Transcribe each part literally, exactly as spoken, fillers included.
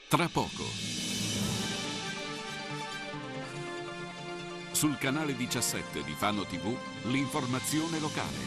Tra poco. Sul canale diciassette di Fano tivù, l'informazione locale.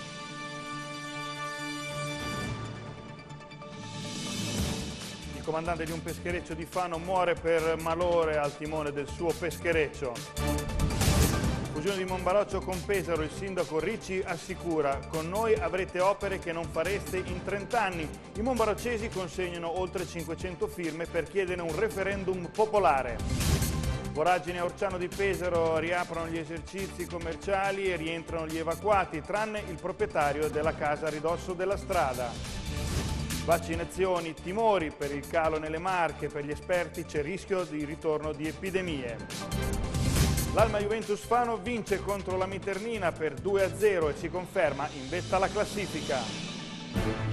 Il comandante di un peschereccio di Fano muore per malore al timone del suo peschereccio. Fusione di Monbaroccio con Pesaro, il sindaco Ricci assicura: con noi avrete opere che non fareste in trent'anni. I monbaroccesi consegnano oltre cinquecento firme per chiedere un referendum popolare. Voragine a Orciano di Pesaro, riaprono gli esercizi commerciali e rientrano gli evacuati, tranne il proprietario della casa a ridosso della strada. Vaccinazioni, timori per il calo nelle Marche, per gli esperti c'è rischio di ritorno di epidemie. L'Alma Juventus Fano vince contro la Miternina per due a zero e si conferma in vetta alla classifica.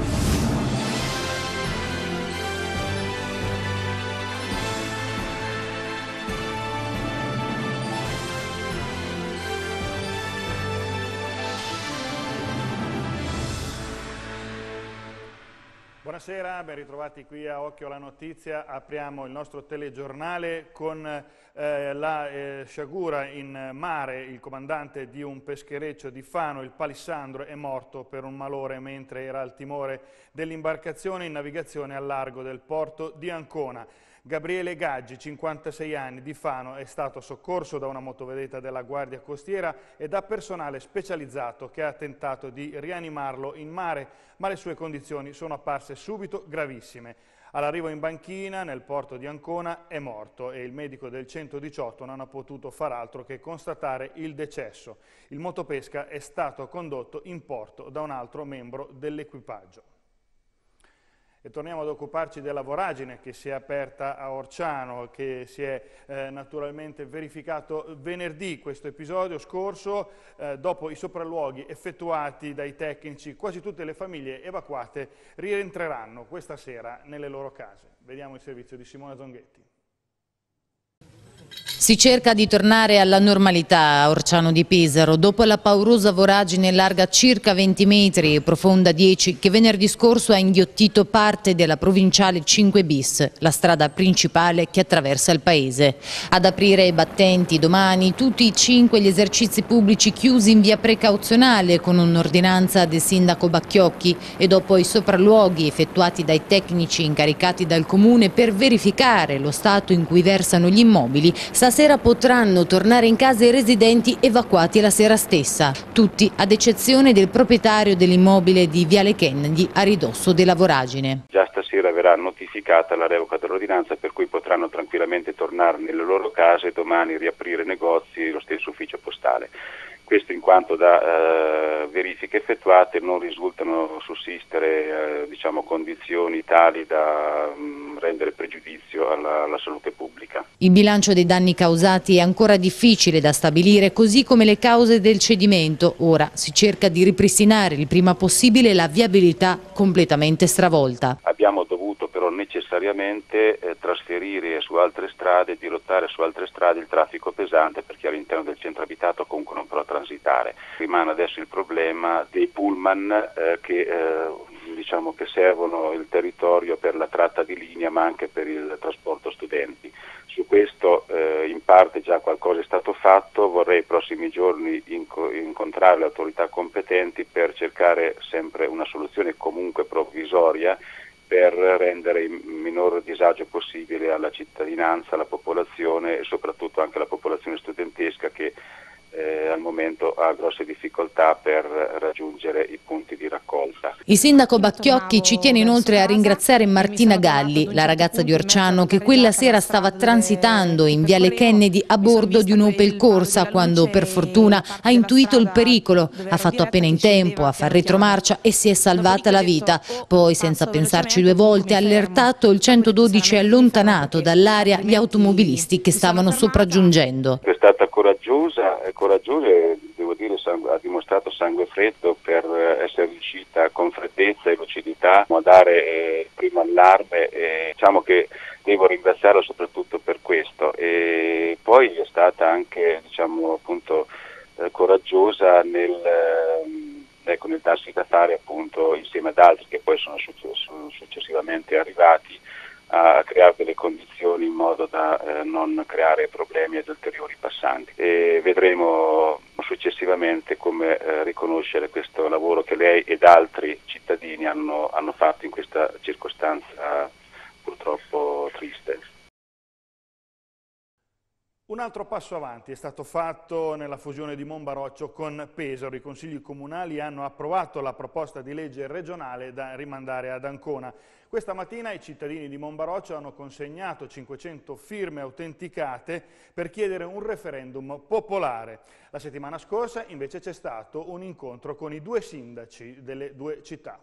Buonasera, ben ritrovati qui a Occhio alla Notizia. Apriamo il nostro telegiornale con eh, la eh, sciagura in mare. Il comandante di un peschereccio di Fano, il Palissandro, è morto per un malore mentre era al timone dell'imbarcazione in navigazione al largo del porto di Ancona. Gabriele Gaggi, cinquantasei anni, di Fano, è stato soccorso da una motovedetta della Guardia Costiera e da personale specializzato che ha tentato di rianimarlo in mare, ma le sue condizioni sono apparse subito gravissime. All'arrivo in banchina, nel porto di Ancona, è morto e il medico del centodiciotto non ha potuto far altro che constatare il decesso. Il motopesca è stato condotto in porto da un altro membro dell'equipaggio. E torniamo ad occuparci della voragine che si è aperta a Orciano, che si è eh, naturalmente verificato venerdì, questo episodio scorso. Eh, dopo i sopralluoghi effettuati dai tecnici, quasi tutte le famiglie evacuate rientreranno questa sera nelle loro case. Vediamo il servizio di Simona Zonghetti. Si cerca di tornare alla normalità a Orciano di Pesaro dopo la paurosa voragine larga circa venti metri e profonda dieci che venerdì scorso ha inghiottito parte della provinciale cinque bis, la strada principale che attraversa il paese. Ad aprire i battenti domani tutti i cinque gli esercizi pubblici chiusi in via precauzionale con un'ordinanza del sindaco Bacchiocchi e dopo i sopralluoghi effettuati dai tecnici incaricati dal comune per verificare lo stato in cui versano gli immobili, stasera potranno tornare in casa i residenti evacuati la sera stessa, tutti ad eccezione del proprietario dell'immobile di Viale Kennedy a ridosso della voragine. Già stasera verrà notificata la revoca dell'ordinanza, per cui potranno tranquillamente tornare nelle loro case e domani riaprire negozi e lo stesso ufficio postale. Questo in quanto da eh, verifiche effettuate non risultano sussistere eh, diciamo, condizioni tali da mh, rendere pregiudizio alla, alla salute pubblica. Il bilancio dei danni causati è ancora difficile da stabilire, così come le cause del cedimento. Ora si cerca di ripristinare il prima possibile la viabilità completamente stravolta. Abbiamo dovuto però necessariamente eh, trasferire su altre strade, dirottare su altre strade il traffico pesante, perché all'interno del centro abitato comunque non potrà transitare. Rimane adesso il problema dei pullman eh, che eh, diciamo che servono il territorio per la tratta di linea ma anche per il trasporto studenti. Su questo eh, in parte già qualcosa è stato fatto, vorrei i prossimi giorni inco- incontrare le autorità competenti per cercare sempre una soluzione comunque provvisoria per rendere il minor disagio possibile alla cittadinanza, alla popolazione e soprattutto anche alla popolazione studentesca che Eh, al momento ha grosse difficoltà per raggiungere i punti di raccolta. Il sindaco Bacchiocchi ci tiene inoltre a ringraziare Martina Galli, la ragazza di Orciano che quella sera stava transitando in Viale Kennedy a bordo di un Opel Corsa quando per fortuna ha intuito il pericolo, ha fatto appena in tempo a far retromarcia e si è salvata la vita. Poi senza pensarci due volte ha allertato il centododici e allontanato dall'area gli automobilisti che stavano sopraggiungendo. È stata coraggiosa, coraggiosa e devo dire ha dimostrato sangue freddo per essere riuscita con freddezza e lucidità a dare eh, primo allarme e diciamo che devo ringraziarla soprattutto per questo. E poi è stata anche diciamo appunto eh, coraggiosa nel, eh, ecco, nel darsi da fare appunto insieme ad altri che poi sono successivamente arrivati a creare delle condizioni in modo da eh, non creare problemi ad ulteriori passanti. E vedremo successivamente come eh, riconoscere questo lavoro che lei ed altri cittadini hanno, hanno fatto in questa circostanza purtroppo triste. Un altro passo avanti è stato fatto nella fusione di Monbaroccio con Pesaro. I consigli comunali hanno approvato la proposta di legge regionale da rimandare ad Ancona. Questa mattina i cittadini di Monbaroccio hanno consegnato cinquecento firme autenticate per chiedere un referendum popolare. La settimana scorsa invece c'è stato un incontro con i due sindaci delle due città.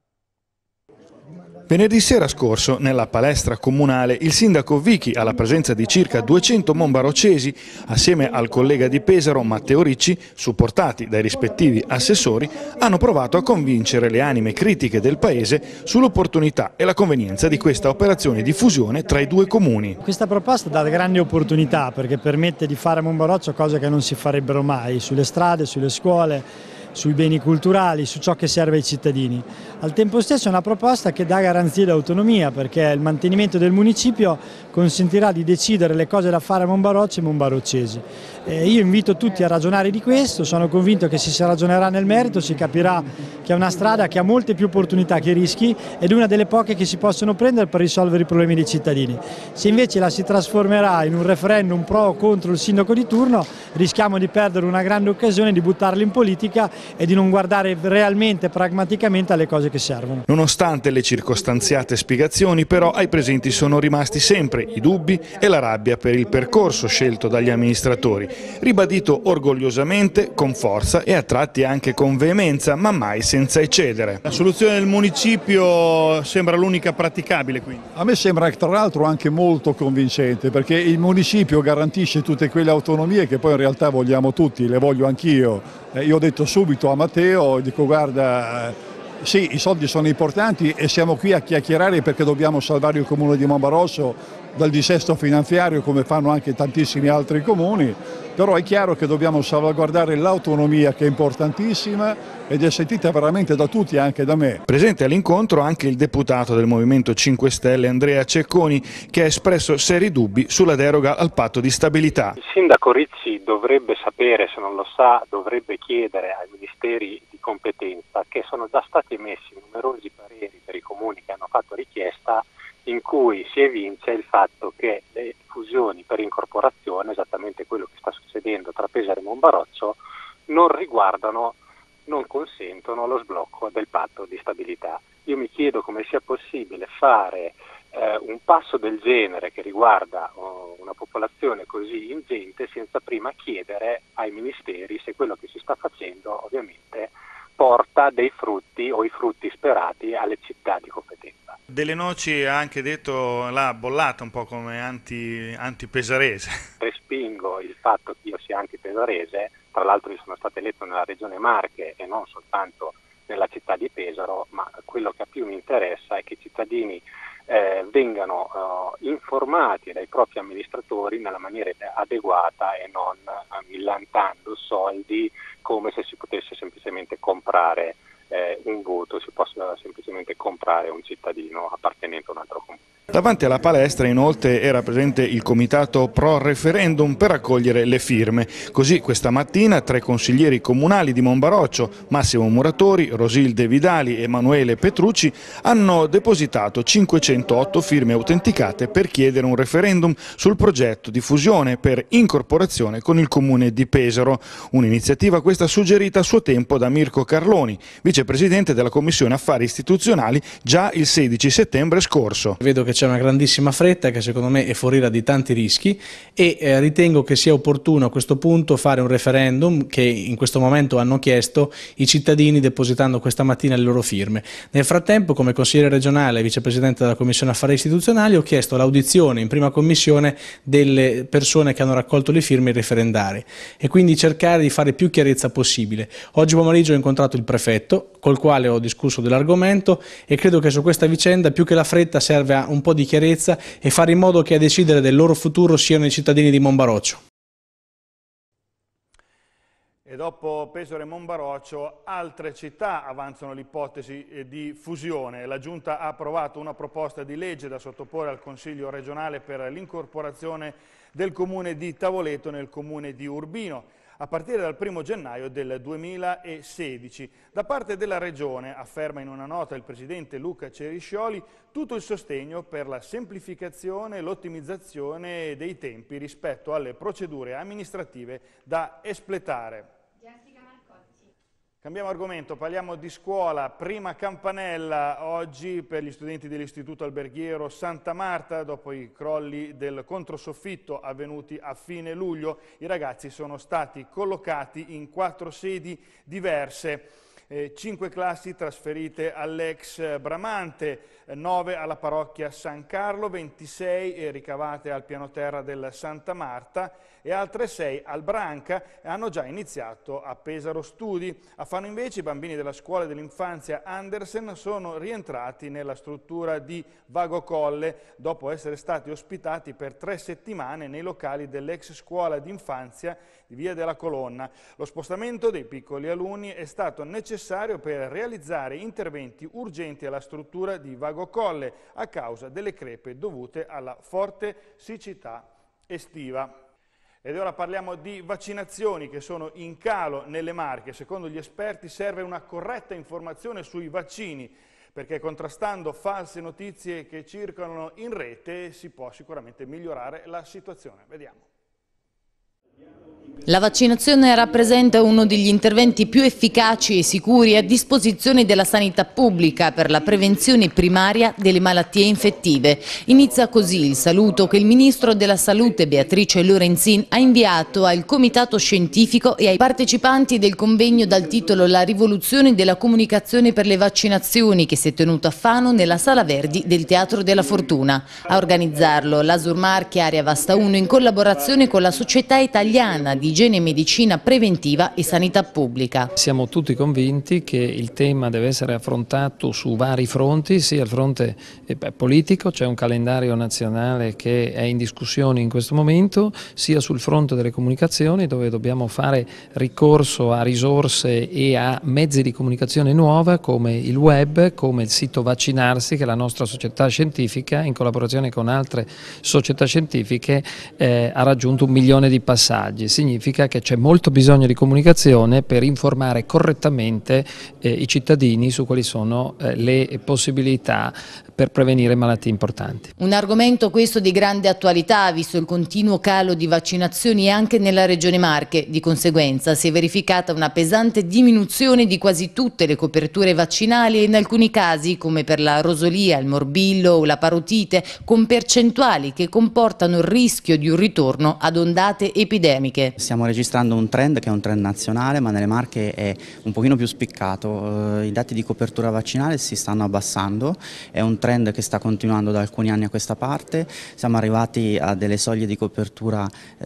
Venerdì sera scorso, nella palestra comunale, il sindaco Vichi, alla presenza di circa duecento monbarocesi, assieme al collega di Pesaro, Matteo Ricci, supportati dai rispettivi assessori, hanno provato a convincere le anime critiche del paese sull'opportunità e la convenienza di questa operazione di fusione tra i due comuni. Questa proposta dà grandi opportunità perché permette di fare a Monbaroccio cose che non si farebbero mai, sulle strade, sulle scuole, sui beni culturali, su ciò che serve ai cittadini. Al tempo stesso è una proposta che dà garanzie di autonomia perché il mantenimento del municipio consentirà di decidere le cose da fare a Monbaroccio e monbaroccesi. Eh, io invito tutti a ragionare di questo, sono convinto che se si ragionerà nel merito si capirà che è una strada che ha molte più opportunità che rischi ed è una delle poche che si possono prendere per risolvere i problemi dei cittadini. Se invece la si trasformerà in un referendum pro o contro il sindaco di turno rischiamo di perdere una grande occasione di buttarla in politica e di non guardare realmente pragmaticamente alle cose che servono. Nonostante le circostanziate spiegazioni, però ai presenti sono rimasti sempre i dubbi e la rabbia per il percorso scelto dagli amministratori, ribadito orgogliosamente, con forza e a tratti anche con veemenza, ma mai senza eccedere. La soluzione del municipio sembra l'unica praticabile quindi? A me sembra tra l'altro anche molto convincente perché il municipio garantisce tutte quelle autonomie che poi in realtà vogliamo tutti, le voglio anch'io. Eh, io ho detto subito a Matteo, dico guarda, eh, sì i soldi sono importanti e siamo qui a chiacchierare perché dobbiamo salvare il comune di Monbaroccio dal dissesto finanziario come fanno anche tantissimi altri comuni, però è chiaro che dobbiamo salvaguardare l'autonomia che è importantissima ed è sentita veramente da tutti, anche da me. Presente all'incontro anche il deputato del Movimento cinque Stelle Andrea Cecconi che ha espresso seri dubbi sulla deroga al patto di stabilità. Il sindaco Ricci dovrebbe sapere, se non lo sa, dovrebbe chiedere ai ministeri di competenza che sono già stati emessi numerosi pareri per i comuni che hanno fatto richiesta in cui si evince il fatto che le fusioni per incorporazione, esattamente quello che sta succedendo tra Pesaro e Monbaroccio, non riguardano, non consentono lo sblocco del patto di stabilità. Io mi chiedo come sia possibile fare eh, un passo del genere che riguarda oh, una popolazione così ingente senza prima chiedere ai ministeri se quello che si sta facendo ovviamente porta dei frutti o i frutti sperati alle città di competenza. Delle Noci ha anche detto, l'ha bollata un po' come anti, anti-pesarese. Respingo il fatto che io sia anti-pesarese, tra l'altro io sono stato eletto nella regione Marche e non soltanto nella città di Pesaro, ma quello che più mi interessa è che i cittadini eh, vengano eh, informati dai propri amministratori nella maniera adeguata e non eh, millantando soldi come se si potesse semplicemente comprare eh, un voto, si possa semplicemente comprare un cittadino appartenente a un altro comune. Davanti alla palestra inoltre era presente il comitato pro referendum per raccogliere le firme. Così questa mattina tre consiglieri comunali di Monbaroccio, Massimo Muratori, Rosilde Vidali e Emanuele Petrucci, hanno depositato cinquecentootto firme autenticate per chiedere un referendum sul progetto di fusione per incorporazione con il comune di Pesaro. Un'iniziativa questa suggerita a suo tempo da Mirko Carloni, vicepresidente della Commissione Affari Istituzionali, già il sedici settembre scorso. Vedo che c'è una grandissima fretta che secondo me è foriera di tanti rischi e eh, ritengo che sia opportuno a questo punto fare un referendum che in questo momento hanno chiesto i cittadini depositando questa mattina le loro firme. Nel frattempo, come consigliere regionale e vicepresidente della Commissione Affari Istituzionali, ho chiesto l'audizione in prima commissione delle persone che hanno raccolto le firme referendarie e quindi cercare di fare più chiarezza possibile. Oggi pomeriggio ho incontrato il prefetto col quale ho discusso dell'argomento e credo che su questa vicenda più che la fretta serve a un po' di chiarezza e fare in modo che a decidere del loro futuro siano i cittadini di Monbaroccio. E dopo Pesaro e Monbaroccio, altre città avanzano l'ipotesi di fusione. La Giunta ha approvato una proposta di legge da sottoporre al Consiglio regionale per l'incorporazione del comune di Tavoleto nel comune di Urbino, a partire dal primo gennaio del duemilasedici. Da parte della Regione, afferma in una nota il presidente Luca Ceriscioli, tutto il sostegno per la semplificazione e l'ottimizzazione dei tempi rispetto alle procedure amministrative da espletare. Cambiamo argomento, parliamo di scuola. Prima campanella oggi per gli studenti dell'Istituto Alberghiero Santa Marta. Dopo i crolli del controsoffitto avvenuti a fine luglio, i ragazzi sono stati collocati in quattro sedi diverse. Eh, cinque classi trasferite all'ex Bramante, nove alla parrocchia San Carlo, ventisei ricavate al piano terra del Santa Marta e altre sei al Branca hanno già iniziato a Pesaro Studi. A Fano invece i bambini della scuola dell'infanzia Andersen sono rientrati nella struttura di Vago Colle dopo essere stati ospitati per tre settimane nei locali dell'ex scuola d'infanzia di Via della Colonna. Lo spostamento dei piccoli alunni è stato necessario per realizzare interventi urgenti alla struttura di Vago Colle a causa delle crepe dovute alla forte siccità estiva. Ed ora parliamo di vaccinazioni che sono in calo nelle Marche. Secondo gli esperti serve una corretta informazione sui vaccini, perché contrastando false notizie che circolano in rete si può sicuramente migliorare la situazione. Vediamo. La vaccinazione rappresenta uno degli interventi più efficaci e sicuri a disposizione della sanità pubblica per la prevenzione primaria delle malattie infettive. Inizia così il saluto che il Ministro della Salute Beatrice Lorenzin ha inviato al Comitato Scientifico e ai partecipanti del convegno dal titolo La rivoluzione della comunicazione per le vaccinazioni, che si è tenuto a Fano nella Sala Verdi del Teatro della Fortuna. A organizzarlo l'Asur Marche Area Vasta uno in collaborazione con la Società Italiana di Igiene, Medicina Preventiva e Sanità Pubblica. Siamo tutti convinti che il tema deve essere affrontato su vari fronti, sia il fronte eh, politico, c'è un calendario nazionale che è in discussione in questo momento, sia sul fronte delle comunicazioni, dove dobbiamo fare ricorso a risorse e a mezzi di comunicazione nuova come il web, come il sito Vaccinarsi, che la nostra società scientifica in collaborazione con altre società scientifiche eh, ha raggiunto un milione di passaggi. Significa che c'è molto bisogno di comunicazione per informare correttamente eh, i cittadini su quali sono eh, le possibilità per prevenire malattie importanti. Un argomento questo di grande attualità, visto il continuo calo di vaccinazioni anche nella Regione Marche. Di conseguenza si è verificata una pesante diminuzione di quasi tutte le coperture vaccinali e in alcuni casi, come per la rosolia, il morbillo o la parotite, con percentuali che comportano il rischio di un ritorno ad ondate epidemiche. Stiamo registrando un trend che è un trend nazionale, ma nelle Marche è un pochino più spiccato. I dati di copertura vaccinale si stanno abbassando, è un trend che sta continuando da alcuni anni a questa parte. Siamo arrivati a delle soglie di copertura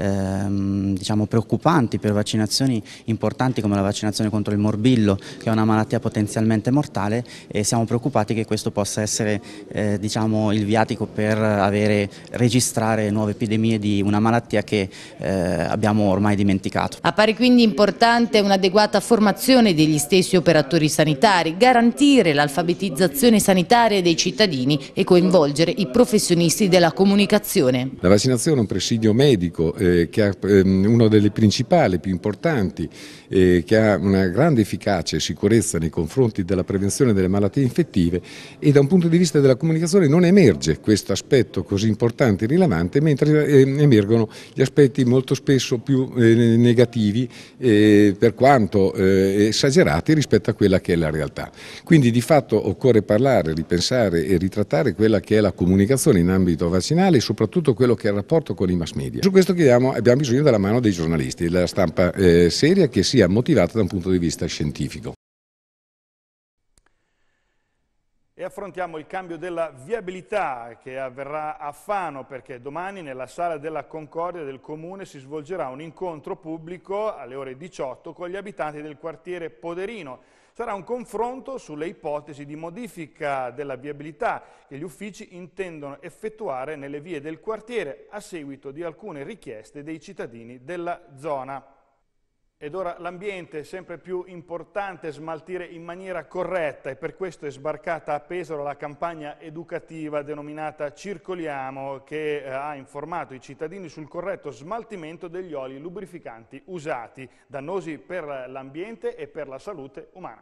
ehm, diciamo preoccupanti per vaccinazioni importanti come la vaccinazione contro il morbillo, che è una malattia potenzialmente mortale, e siamo preoccupati che questo possa essere eh, diciamo il viatico per avere, registrare nuove epidemie di una malattia che eh, abbiamo ormai dimenticato. Appare quindi importante un'adeguata formazione degli stessi operatori sanitari, garantire l'alfabetizzazione sanitaria dei cittadini e coinvolgere i professionisti della comunicazione. La vaccinazione è un presidio medico eh, che è ehm, uno delle principali, più importanti, eh, che ha una grande efficacia e sicurezza nei confronti della prevenzione delle malattie infettive, e da un punto di vista della comunicazione non emerge questo aspetto così importante e rilevante, mentre eh, emergono gli aspetti molto spesso più eh, negativi eh, per quanto eh, esagerati rispetto a quella che è la realtà. Quindi di fatto occorre parlare, ripensare e ritrattare quella che è la comunicazione in ambito vaccinale e soprattutto quello che è il rapporto con i mass media. Su questo chiediamo, abbiamo bisogno della mano dei giornalisti, della stampa eh, seria, che sia motivata da un punto di vista scientifico. E affrontiamo il cambio della viabilità che avverrà a Fano, perché domani nella Sala della Concordia del Comune si svolgerà un incontro pubblico alle ore diciotto con gli abitanti del quartiere Poderino. Sarà un confronto sulle ipotesi di modifica della viabilità che gli uffici intendono effettuare nelle vie del quartiere a seguito di alcune richieste dei cittadini della zona. Ed ora l'ambiente è sempre più importante smaltire in maniera corretta e per questo è sbarcata a Pesaro la campagna educativa denominata Circoliamo che eh, ha informato i cittadini sul corretto smaltimento degli oli lubrificanti usati, dannosi per l'ambiente e per la salute umana.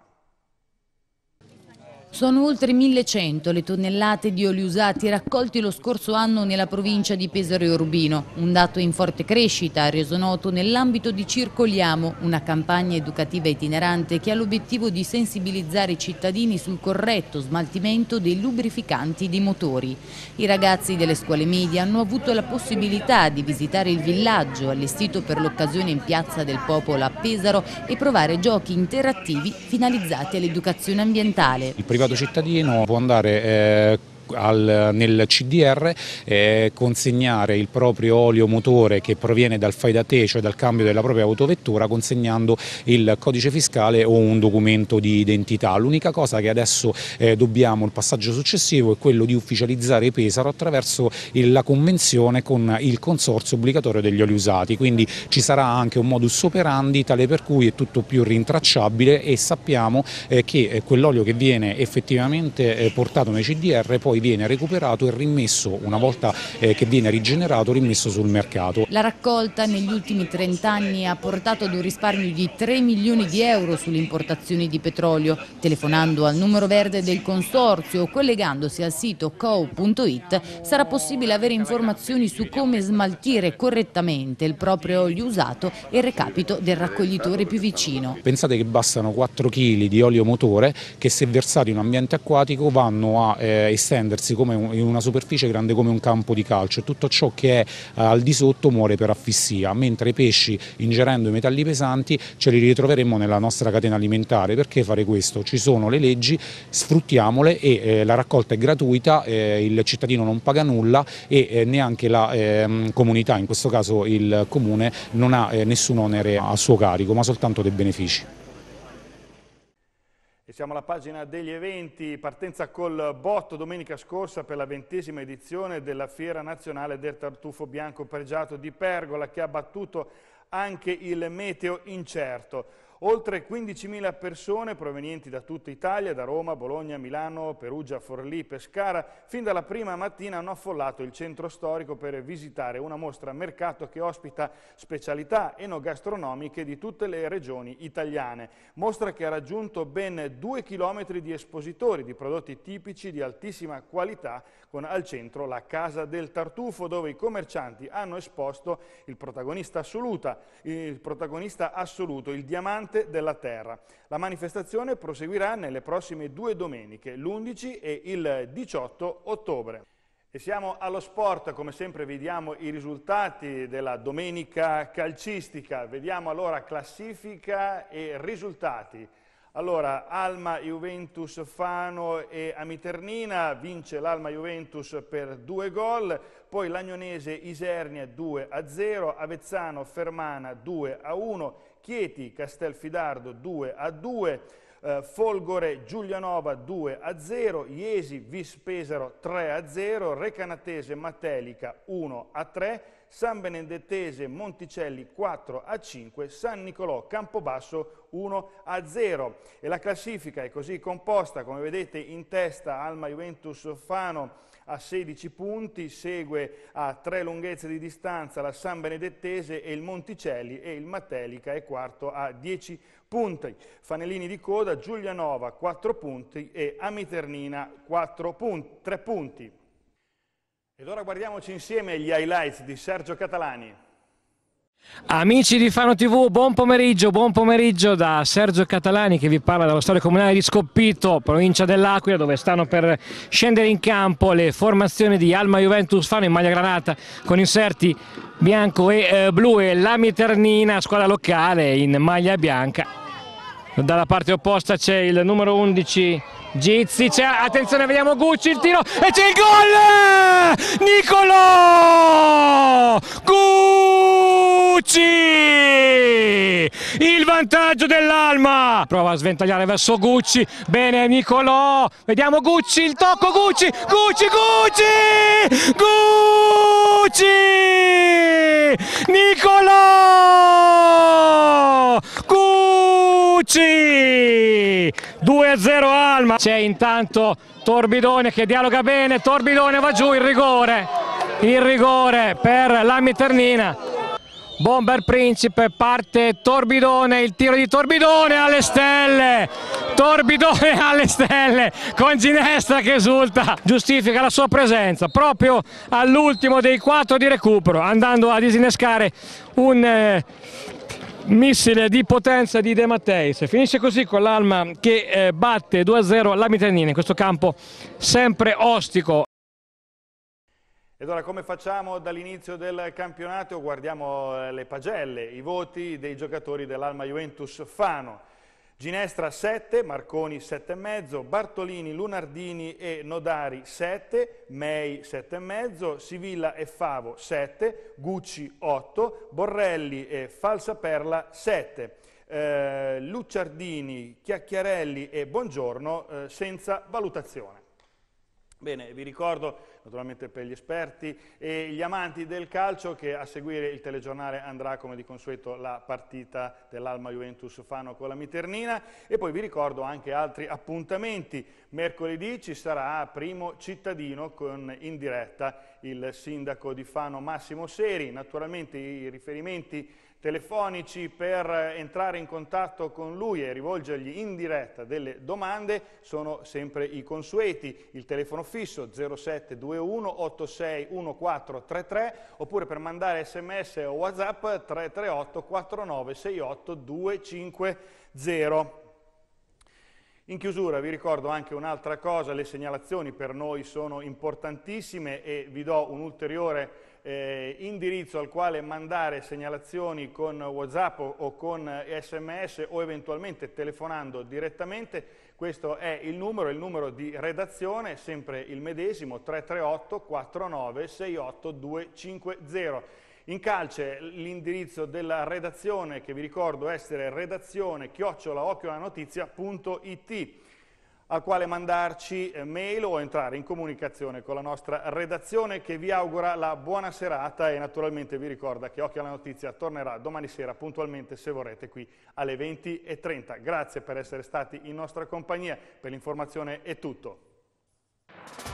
Sono oltre millecento le tonnellate di oli usati raccolti lo scorso anno nella provincia di Pesaro e Urbino, un dato in forte crescita reso noto nell'ambito di Circoliamo, una campagna educativa itinerante che ha l'obiettivo di sensibilizzare i cittadini sul corretto smaltimento dei lubrificanti dei motori. I ragazzi delle scuole medie hanno avuto la possibilità di visitare il villaggio allestito per l'occasione in Piazza del Popolo a Pesaro e provare giochi interattivi finalizzati all'educazione ambientale. Il privato cittadino può andare eh, al, nel C D R eh, consegnare il proprio olio motore che proviene dal fai da te, cioè dal cambio della propria autovettura, consegnando il codice fiscale o un documento di identità. L'unica cosa che adesso eh, dobbiamo, il passaggio successivo è quello di ufficializzare Pesaro attraverso il, la convenzione con il consorzio obbligatorio degli oli usati, quindi ci sarà anche un modus operandi tale per cui è tutto più rintracciabile e sappiamo eh, che eh, quell'olio che viene effettivamente eh, portato nei C D R poi viene recuperato e rimesso, una volta eh, che viene rigenerato, rimesso sul mercato. La raccolta negli ultimi trent'anni ha portato ad un risparmio di tre milioni di euro sulle importazioni di petrolio. Telefonando al numero verde del consorzio o collegandosi al sito c o punto it sarà possibile avere informazioni su come smaltire correttamente il proprio olio usato e il recapito del raccoglitore più vicino. Pensate che bastano quattro chili di olio motore che, se versati in un ambiente acquatico, vanno a eh, estendersi come un, in una superficie grande come un campo di calcio, e tutto ciò che è eh, al di sotto muore per affissia, mentre i pesci, ingerendo i metalli pesanti, ce li ritroveremo nella nostra catena alimentare. Perché fare questo? Ci sono le leggi, sfruttiamole e eh, la raccolta è gratuita, eh, il cittadino non paga nulla e eh, neanche la eh, comunità, in questo caso il comune, non ha eh, nessun onere a suo carico, ma soltanto dei benefici. E siamo alla pagina degli eventi, partenza col botto domenica scorsa per la ventesima edizione della Fiera Nazionale del Tartufo Bianco Pregiato di Pergola, che ha battuto anche il meteo incerto. Oltre quindicimila persone provenienti da tutta Italia, da Roma, Bologna, Milano, Perugia, Forlì, Pescara, fin dalla prima mattina hanno affollato il centro storico per visitare una mostra mercato che ospita specialità enogastronomiche di tutte le regioni italiane. Mostra che ha raggiunto ben due chilometri di espositori di prodotti tipici di altissima qualità, con al centro la Casa del Tartufo, dove i commercianti hanno esposto il protagonista assoluto, il protagonista assoluto, il diamante della terra. La manifestazione proseguirà nelle prossime due domeniche, l'undici e il diciotto ottobre. E siamo allo sport, come sempre vediamo i risultati della domenica calcistica. Vediamo allora classifica e risultati. Allora, Alma Juventus Fano e Amiternina, vince l'Alma Juventus per due gol, poi l'Agnonese Isernia due a zero, Avezzano Fermana due a uno, Chieti Castelfidardo due a due, eh, Folgore Giulianova due a zero, Iesi Vispesaro tre a zero, Recanatese Matelica uno a tre, San Benedettese Monticelli quattro a cinque, San Nicolò Campobasso uno a zero. E la classifica è così composta, come vedete in testa Alma Juventus Fano a sedici punti, segue a tre lunghezze di distanza la San Benedettese e il Monticelli, e il Matelica è quarto a dieci punti. Fanellini di coda Giulianova quattro punti e Amiternina quattro punti, tre punti. Ed ora guardiamoci insieme gli highlights di Sergio Catalani. Amici di Fano tivù, buon pomeriggio, buon pomeriggio da Sergio Catalani che vi parla dallo stadio comunale di Scoppito, provincia dell'Aquila, dove stanno per scendere in campo le formazioni di Alma Juventus Fano in maglia granata con inserti bianco e eh, blu, e l'Amiternina, squadra locale, in maglia bianca. Dalla parte opposta c'è il numero undici Gizzi, c'è, attenzione, vediamo Gucci, il tiro e c'è il gol! Nicolò Gucci! Il vantaggio dell'Alma, prova a sventagliare verso Gucci, bene Nicolò, vediamo Gucci, il tocco Gucci, Gucci, Gucci! Gucci! Nicolò! Gucci! due a zero Alma. C'è intanto Torbidone che dialoga bene, Torbidone va giù, il rigore, il rigore per la Miternina. Bomber Principe, parte Torbidone, il tiro di Torbidone alle stelle, Torbidone alle stelle, con Ginestra che esulta, giustifica la sua presenza proprio all'ultimo dei quattro di recupero, andando a disinnescare un eh, missile di potenza di De Matteis. Finisce così con l'Alma che eh, batte due a zero la Miternina in questo campo sempre ostico. Ed ora come facciamo dall'inizio del campionato? Guardiamo le pagelle, i voti dei giocatori dell'Alma Juventus Fano. Ginestra sette, Marconi sette virgola cinque, Bartolini, Lunardini e Nodari sette, Mei sette virgola cinque, Sivilla e Favo sette, Gucci otto, Borrelli e Falsaperla sette, eh, Lucciardini, Chiacchiarelli e Bongiorno eh, senza valutazione. Bene, vi ricordo naturalmente per gli esperti e gli amanti del calcio che a seguire il telegiornale andrà come di consueto la partita dell'Alma Juventus Fano con la Miternina e poi vi ricordo anche altri appuntamenti. Mercoledì ci sarà Primo Cittadino con in diretta il sindaco di Fano Massimo Seri, naturalmente i riferimenti telefonici per entrare in contatto con lui e rivolgergli in diretta delle domande sono sempre i consueti, il telefono fisso zero sette due uno otto sei uno quattro tre tre oppure per mandare sms o WhatsApp tre tre otto quattro nove sei otto due cinque zero. In chiusura vi ricordo anche un'altra cosa, le segnalazioni per noi sono importantissime e vi do un ulteriore Eh, indirizzo al quale mandare segnalazioni con WhatsApp o, o con sms o eventualmente telefonando direttamente. Questo è il numero, il numero di redazione, sempre il medesimo tre tre otto quattro nove sei otto due cinque zero. In calce l'indirizzo della redazione che vi ricordo essere redazione chiocciola occhiolanotizia punto it, al quale mandarci mail o entrare in comunicazione con la nostra redazione che vi augura la buona serata e naturalmente vi ricorda che Occhio alla Notizia tornerà domani sera puntualmente se vorrete qui alle venti e trenta. Grazie per essere stati in nostra compagnia, per l'informazione è tutto.